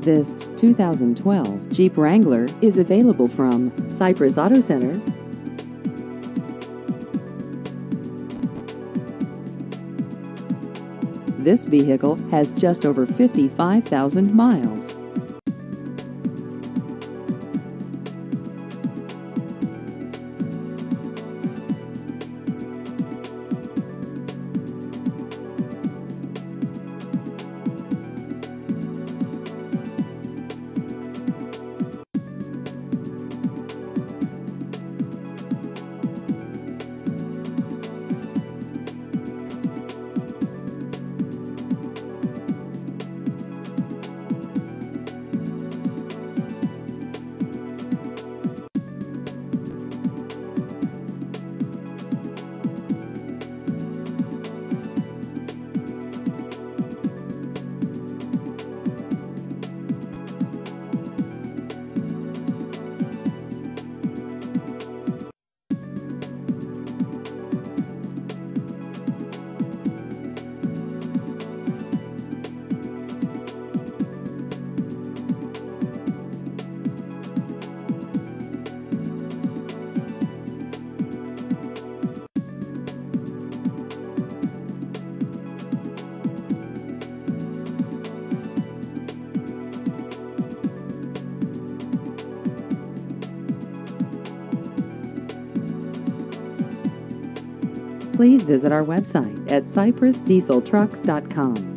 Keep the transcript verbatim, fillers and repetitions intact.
This two thousand twelve Jeep Wrangler is available from Cypress Auto Center. This vehicle has just over fifty-five thousand miles. Please visit our website at cypress diesel trucks dot com.